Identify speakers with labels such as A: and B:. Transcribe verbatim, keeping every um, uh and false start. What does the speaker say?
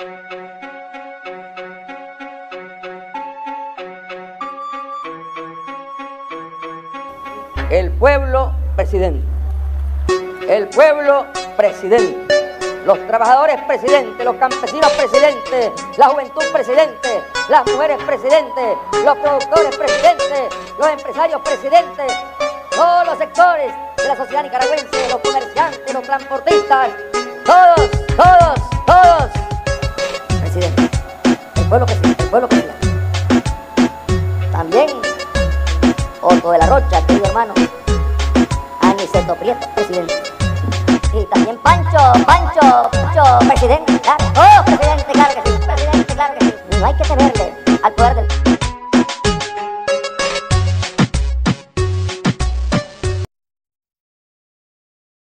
A: El pueblo presidente, el pueblo presidente, los trabajadores presidentes, los campesinos presidentes, la juventud presidente, las mujeres presidentes, los productores presidentes, los empresarios presidentes, todos los sectores de la sociedad nicaragüense, los comerciantes, los transportistas, todos, todos, todos, presidente, el pueblo presidente, el pueblo presidente. También Otto de la Rocha, querido hermano, Aniceto Prieto, presidente. Y también Pancho, Pancho, Pancho, presidente, claro. Oh, presidente, claro que sí, presidente, claro que sí. No hay que temerle al poder del